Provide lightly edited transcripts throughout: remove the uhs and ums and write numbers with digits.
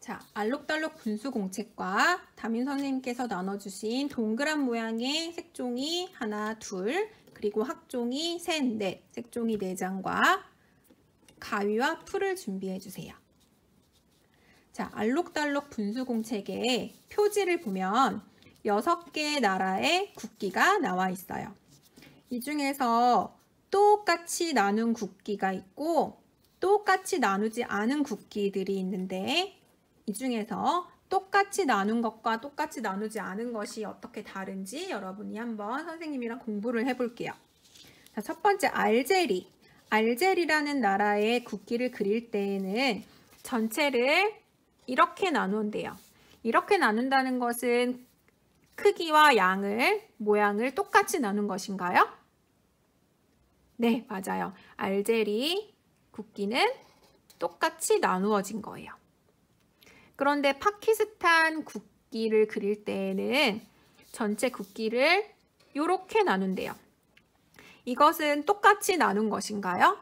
자, 알록달록 분수 공책과 담임 선생님께서 나눠주신 동그란 모양의 색종이 하나, 둘, 그리고 학종이 셋, 넷, 색종이 4장과 가위와 풀을 준비해 주세요. 자, 알록달록 분수 공책의 표지를 보면 6개의 나라의 국기가 나와 있어요. 이 중에서 똑같이 나눈 국기가 있고 똑같이 나누지 않은 국기들이 있는데 이 중에서 똑같이 나눈 것과 똑같이 나누지 않은 것이 어떻게 다른지 여러분이 한번 선생님이랑 공부를 해볼게요. 자, 첫 번째 알제리. 알제리라는 나라의 국기를 그릴 때에는 전체를 이렇게 나눈대요. 이렇게 나눈다는 것은 크기와 모양을 똑같이 나눈 것인가요? 네, 맞아요. 알제리 국기는 똑같이 나누어진 거예요. 그런데 파키스탄 국기를 그릴 때에는 전체 국기를 이렇게 나눈대요. 이것은 똑같이 나눈 것인가요?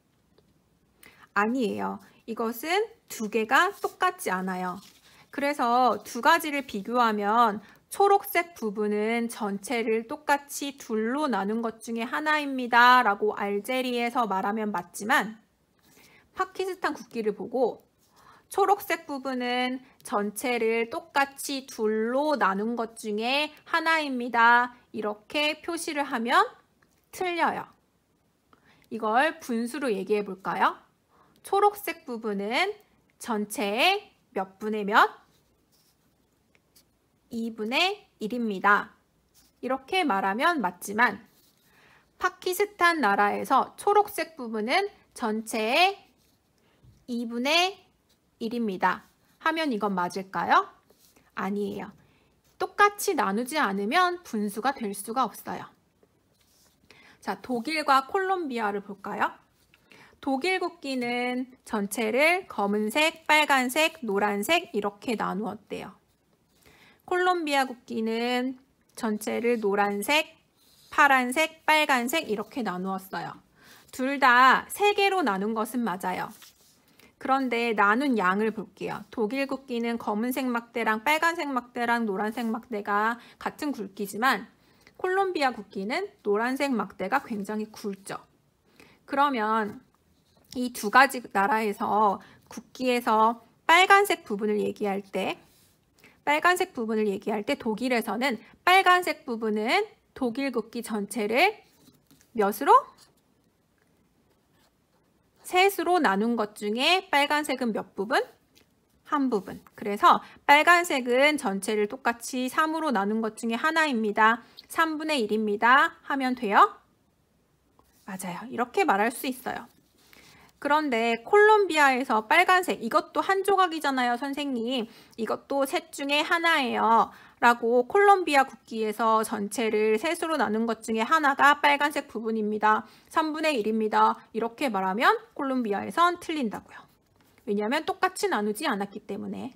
아니에요. 이것은 두 개가 똑같지 않아요. 그래서 두 가지를 비교하면 초록색 부분은 전체를 똑같이 둘로 나눈 것 중에 하나입니다. 라고 알제리에서 말하면 맞지만 파키스탄 국기를 보고 초록색 부분은 전체를 똑같이 둘로 나눈 것 중에 하나입니다. 이렇게 표시를 하면 틀려요. 이걸 분수로 얘기해 볼까요? 초록색 부분은 전체의 몇 분의 몇? 2분의 1입니다. 이렇게 말하면 맞지만 파키스탄 나라에서 초록색 부분은 전체의 2분의 1입니다. 하면 이건 맞을까요? 아니에요. 똑같이 나누지 않으면 분수가 될 수가 없어요. 자, 독일과 콜롬비아를 볼까요? 독일 국기는 전체를 검은색, 빨간색, 노란색 이렇게 나누었대요. 콜롬비아 국기는 전체를 노란색, 파란색, 빨간색 이렇게 나누었어요. 둘 다 3개로 나눈 것은 맞아요. 그런데 나눈 양을 볼게요. 독일 국기는 검은색 막대랑 빨간색 막대랑 노란색 막대가 같은 굵기지만 콜롬비아 국기는 노란색 막대가 굉장히 굵죠. 그러면 이 두 가지 나라에서 국기에서 빨간색 부분을 얘기할 때 독일에서는 빨간색 부분은 독일 국기 전체를 몇으로? 셋으로 나눈 것 중에 빨간색은 몇 부분? 한 부분. 그래서 빨간색은 전체를 똑같이 3으로 나눈 것 중에 하나입니다. 3분의 1입니다. 하면 돼요? 맞아요. 이렇게 말할 수 있어요. 그런데 콜롬비아에서 빨간색, 이것도 한 조각이잖아요, 선생님. 이것도 셋 중에 하나예요. 라고 콜롬비아 국기에서 전체를 셋으로 나눈 것 중에 하나가 빨간색 부분입니다. 3분의 1입니다. 이렇게 말하면 콜롬비아에선 틀린다고요. 왜냐하면 똑같이 나누지 않았기 때문에.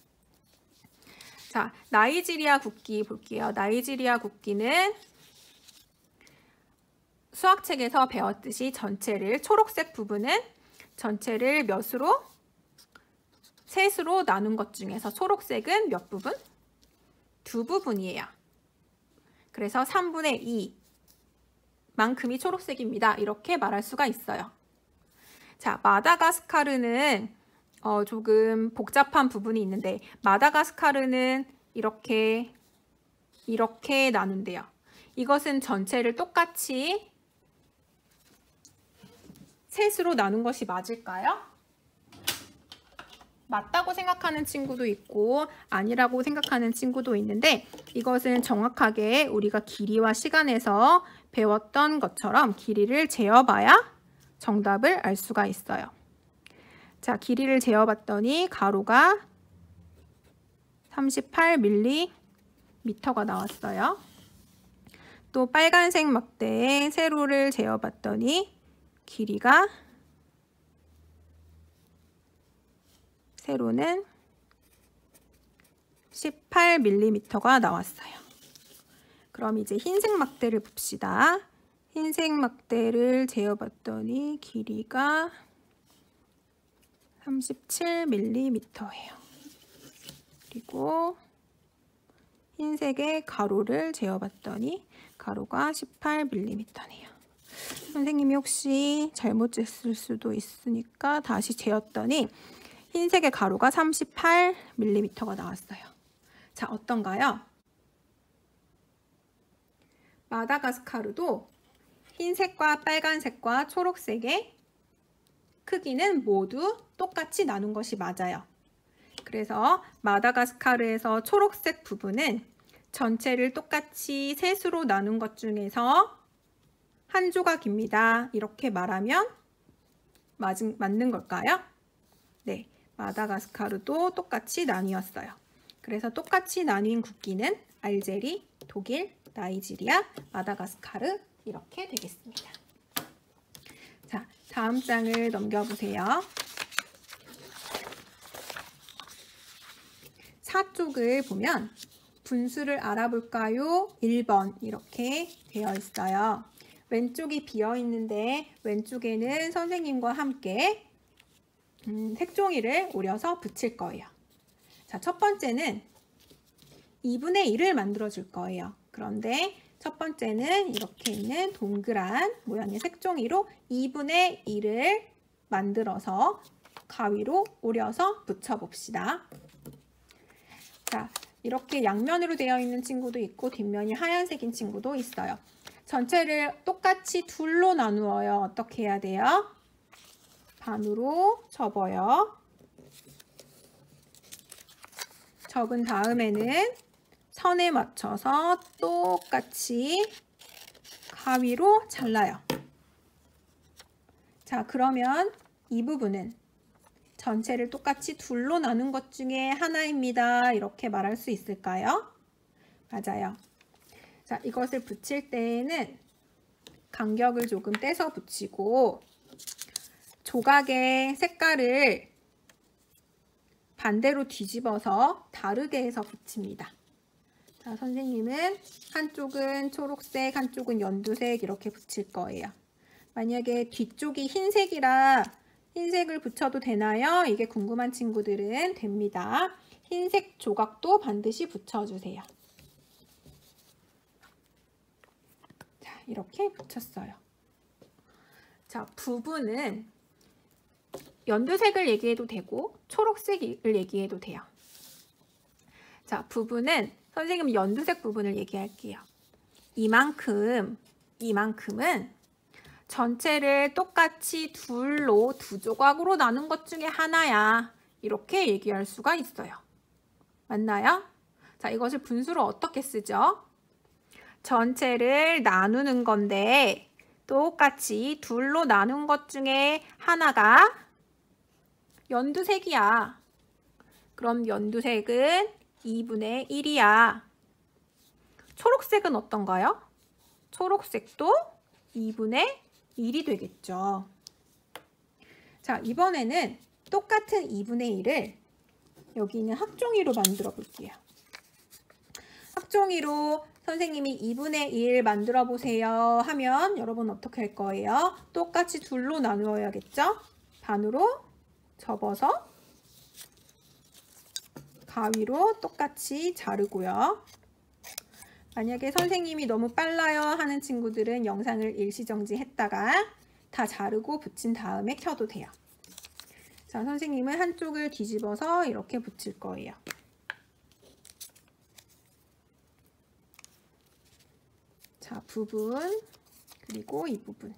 자, 나이지리아 국기 볼게요. 나이지리아 국기는 수학책에서 배웠듯이 초록색 부분은 전체를 몇으로? 셋으로 나눈 것 중에서 초록색은 몇 부분? 2부분이에요. 그래서 3분의 2만큼이 초록색입니다. 이렇게 말할 수가 있어요. 자, 마다가스카르는 조금 복잡한 부분이 있는데 마다가스카르는 이렇게 나눈대요. 이것은 전체를 똑같이 셋으로 나눈 것이 맞을까요? 맞다고 생각하는 친구도 있고 아니라고 생각하는 친구도 있는데 이것은 정확하게 우리가 길이와 시간에서 배웠던 것처럼 길이를 재어봐야 정답을 알 수가 있어요. 자, 길이를 재어봤더니 가로가 38mm가 나왔어요. 또 빨간색 막대에 세로를 재어봤더니 세로는 18mm가 나왔어요. 그럼 이제 흰색 막대를 봅시다. 흰색 막대를 재어봤더니 길이가 37mm예요. 그리고 흰색의 가로를 재어봤더니 가로가 18mm네요. 선생님이 혹시 잘못 쟀을 수도 있으니까 다시 재었더니 흰색의 가로가 38mm가 나왔어요. 자, 어떤가요? 마다가스카르도 흰색과 빨간색과 초록색의 크기는 모두 똑같이 나눈 것이 맞아요. 그래서 마다가스카르에서 초록색 부분은 전체를 똑같이 셋으로 나눈 것 중에서 한 조각입니다. 이렇게 말하면 맞는 걸까요? 네, 마다가스카르도 똑같이 나뉘었어요. 그래서 똑같이 나뉜 국기는 알제리, 독일, 나이지리아, 마다가스카르 이렇게 되겠습니다. 자, 다음 장을 넘겨보세요. 4쪽을 보면 분수를 알아볼까요? 1번 이렇게 되어 있어요. 왼쪽이 비어 있는데 왼쪽에는 선생님과 함께 색종이를 오려서 붙일 거예요. 자, 첫 번째는 2분의 1을 만들어 줄 거예요. 그런데 첫 번째는 이렇게 있는 동그란 모양의 색종이로 2분의 1을 만들어서 가위로 오려서 붙여 봅시다. 자, 이렇게 양면으로 되어 있는 친구도 있고 뒷면이 하얀색인 친구도 있어요. 전체를 똑같이 둘로 나누어요. 어떻게 해야 돼요? 반으로 접어요. 접은 다음에는 선에 맞춰서 똑같이 가위로 잘라요. 자, 그러면 이 부분은 전체를 똑같이 둘로 나눈 것 중에 하나입니다. 이렇게 말할 수 있을까요? 맞아요. 자, 이것을 붙일 때에는 간격을 조금 떼서 붙이고 조각의 색깔을 반대로 뒤집어서 다르게 해서 붙입니다. 자, 선생님은 한쪽은 초록색, 한쪽은 연두색 이렇게 붙일 거예요. 만약에 뒤쪽이 흰색이라 흰색을 붙여도 되나요? 이게 궁금한 친구들은 됩니다. 흰색 조각도 반드시 붙여주세요. 자, 이렇게 붙였어요. 자, 부분은 연두색을 얘기해도 되고 초록색을 얘기해도 돼요. 자, 부분은 선생님 연두색 부분을 얘기할게요. 이만큼은 전체를 똑같이 둘로 두 조각으로 나눈 것 중에 하나야. 이렇게 얘기할 수가 있어요. 맞나요? 자, 이것을 분수로 어떻게 쓰죠? 전체를 나누는 건데 똑같이 둘로 나눈 것 중에 하나가 연두색이야. 그럼 연두색은 2분의 1이야. 초록색은 어떤가요? 초록색도 2분의 1이 되겠죠. 자, 이번에는 똑같은 2분의 1을 여기 있는 학종이로 만들어 볼게요. 학종이로 선생님이 2분의 1 만들어 보세요 하면 여러분 어떻게 할 거예요? 똑같이 둘로 나누어야겠죠? 반으로 접어서 가위로 똑같이 자르고요. 만약에 선생님이 너무 빨라요 하는 친구들은 영상을 일시정지 했다가 다 자르고 붙인 다음에 켜도 돼요. 자, 선생님은 한쪽을 뒤집어서 이렇게 붙일 거예요. 자, 부분 그리고 이 부분.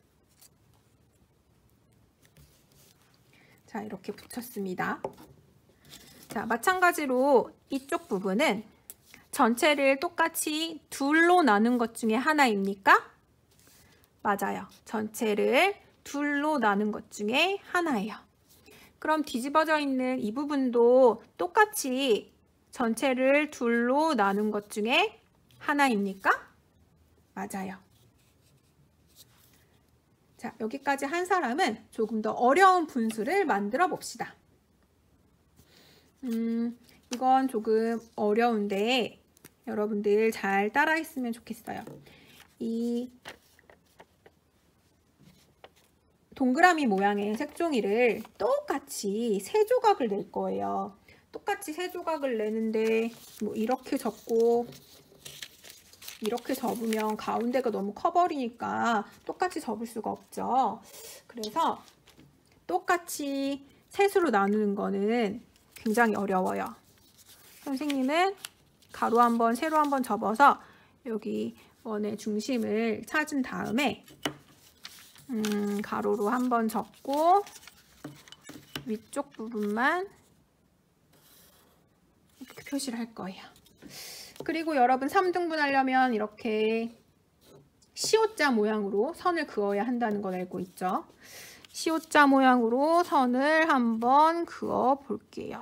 자, 이렇게 붙였습니다. 자, 마찬가지로 이쪽 부분은 전체를 똑같이 둘로 나눈 것 중에 하나입니까? 맞아요. 전체를 둘로 나눈 것 중에 하나예요. 그럼 뒤집어져 있는 이 부분도 똑같이 전체를 둘로 나눈 것 중에 하나입니까? 맞아요. 자, 여기까지 한 사람은 조금 더 어려운 분수를 만들어 봅시다. 이건 조금 어려운데 여러분들 잘 따라 했으면 좋겠어요. 이 동그라미 모양의 색종이를 똑같이 세 조각을 낼 거예요. 똑같이 세 조각을 내는데 뭐 이렇게 접고 이렇게 접으면 가운데가 너무 커버리니까 똑같이 접을 수가 없죠. 그래서 똑같이 셋으로 나누는 거는 굉장히 어려워요. 선생님은 가로 한번, 세로 한번 접어서 여기 원의 중심을 찾은 다음에 가로로 한번 접고 위쪽 부분만 이렇게 표시를 할 거예요. 그리고 여러분 3등분 하려면 이렇게 시옷자 모양으로 선을 그어야 한다는 걸 알고 있죠? 시옷자 모양으로 선을 한번 그어 볼게요.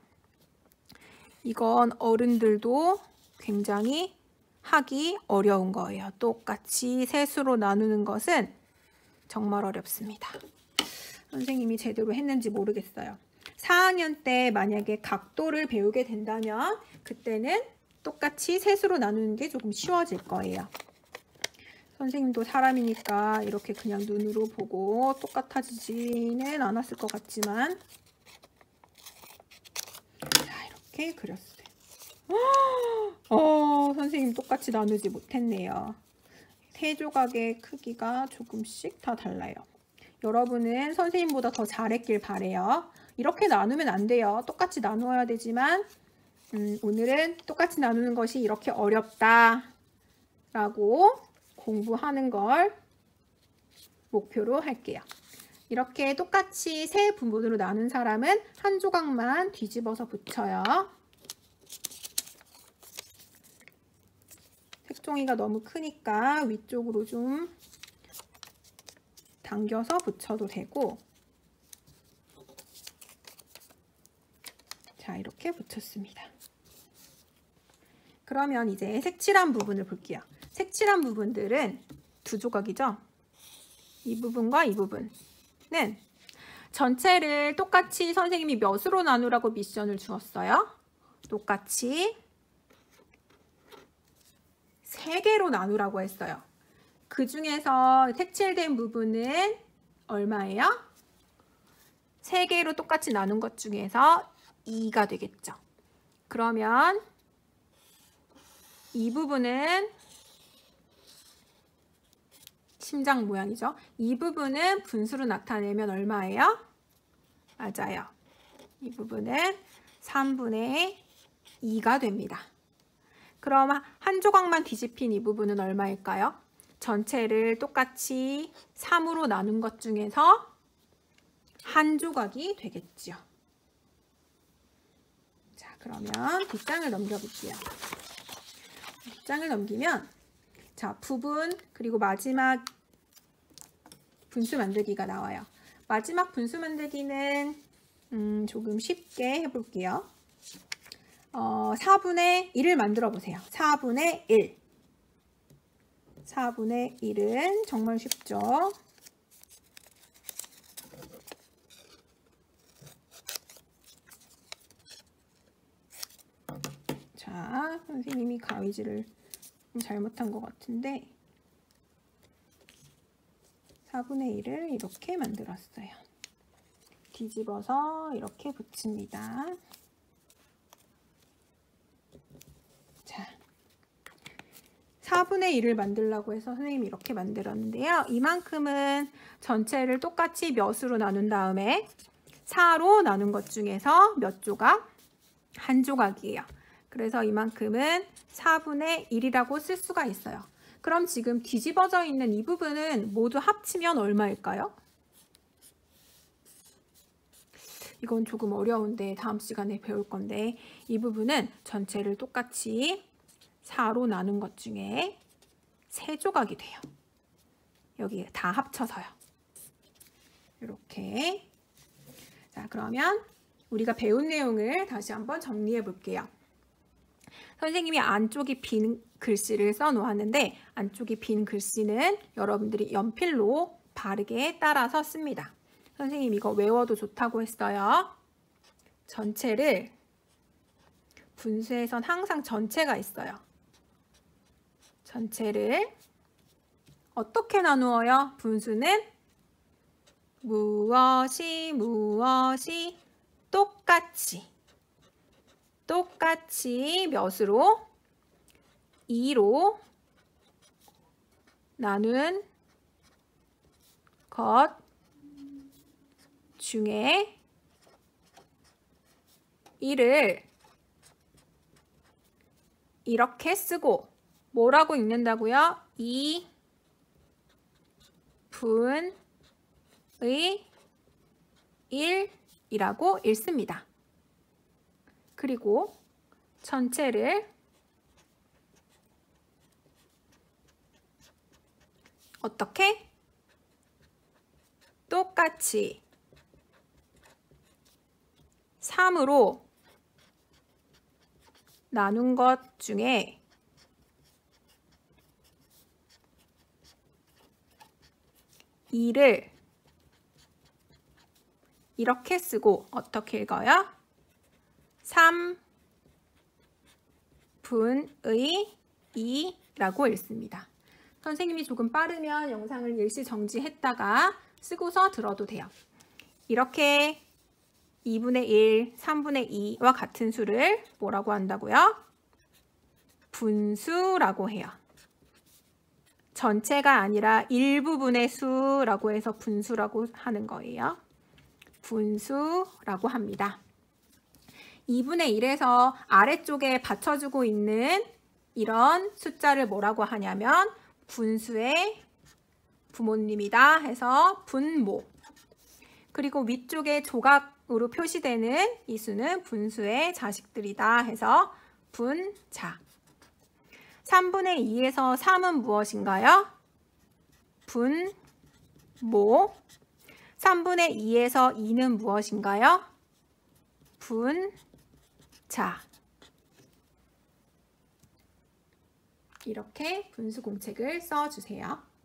이건 어른들도 굉장히 하기 어려운 거예요. 똑같이 셋으로 나누는 것은 정말 어렵습니다. 선생님이 제대로 했는지 모르겠어요. 4학년 때 만약에 각도를 배우게 된다면 그때는 똑같이 셋으로 나누는 게 조금 쉬워질 거예요. 선생님도 사람이니까 이렇게 그냥 눈으로 보고 똑같아지지는 않았을 것 같지만 자, 이렇게 그렸어요. 선생님 똑같이 나누지 못했네요. 세 조각의 크기가 조금씩 다 달라요. 여러분은 선생님보다 더 잘했길 바래요. 이렇게 나누면 안 돼요. 똑같이 나누어야 되지만 오늘은 똑같이 나누는 것이 이렇게 어렵다 라고 공부하는 걸 목표로 할게요. 이렇게 똑같이 세 부분으로 나눈 사람은 한 조각만 뒤집어서 붙여요. 색종이가 너무 크니까 위쪽으로 좀 당겨서 붙여도 되고, 자, 이렇게 붙였습니다. 그러면 이제 색칠한 부분을 볼게요. 색칠한 부분들은 두 조각이죠. 이 부분과 이 부분은 전체를 똑같이 선생님이 몇으로 나누라고 미션을 주었어요. 똑같이 3개로 나누라고 했어요. 그 중에서 색칠된 부분은 얼마예요? 3개로 똑같이 나눈 것 중에서 2가 되겠죠. 그러면 이 부분은 심장 모양이죠. 이 부분은 분수로 나타내면 얼마예요? 맞아요. 이 부분은 3분의 2가 됩니다. 그럼 한 조각만 뒤집힌 이 부분은 얼마일까요? 전체를 똑같이 3으로 나눈 것 중에서 한 조각이 되겠죠. 자, 그러면 뒷장을 넘겨볼게요. 뒷장을 넘기면 자, 부분 그리고 마지막 분수 만들기가 나와요. 마지막 분수 만들기는 조금 쉽게 해볼게요. 4분의 1을 만들어 보세요. 4분의 1. 4분의 1은 정말 쉽죠. 자, 선생님이 가위질을 잘못한 것 같은데 4분의 1을 이렇게 만들었어요. 뒤집어서 이렇게 붙입니다. 자, 4분의 1을 만들려고 해서 선생님이 이렇게 만들었는데요. 이만큼은 전체를 똑같이 몇으로 나눈 다음에 4로 나눈 것 중에서 몇 조각? 한 조각이에요. 그래서 이만큼은 4분의 1이라고 쓸 수가 있어요. 그럼 지금 뒤집어져 있는 이 부분은 모두 합치면 얼마일까요? 이건 조금 어려운데 다음 시간에 배울 건데 이 부분은 전체를 똑같이 4로 나눈 것 중에 3조각이 돼요. 여기 다 합쳐서요. 이렇게. 자, 그러면 우리가 배운 내용을 다시 한번 정리해 볼게요. 선생님이 안쪽이 빈 글씨를 써 놓았는데 안쪽이 빈 글씨는 여러분들이 연필로 바르게 따라서 씁니다. 선생님 이거 외워도 좋다고 했어요. 전체를 분수에선 항상 전체가 있어요. 전체를 어떻게 나누어요? 분수는 무엇이 똑같이 똑같이 몇으로? 2로 나눈 것 중에 1을 이렇게 쓰고 뭐라고 읽는다고요? 2분의 1이라고 읽습니다. 그리고 전체를 어떻게? 똑같이 3으로 나눈 것 중에 2를 이렇게 쓰고 어떻게 읽어요? 3분의 2라고 읽습니다. 선생님이 조금 빠르면 영상을 일시 정지했다가 쓰고서 들어도 돼요. 이렇게 2분의 1, 3분의 2와 같은 수를 뭐라고 한다고요? 분수라고 해요. 전체가 아니라 일부분의 수라고 해서 분수라고 하는 거예요. 분수라고 합니다. 2분의 1에서 아래쪽에 받쳐주고 있는 이런 숫자를 뭐라고 하냐면 분수의 부모님이다 해서 분모. 그리고 위쪽에 조각으로 표시되는 이 수는 분수의 자식들이다 해서 분자. 3분의 2에서 3은 무엇인가요? 분모. 3분의 2에서 2는 무엇인가요? 분자. 이렇게 분수 공책을 써주세요.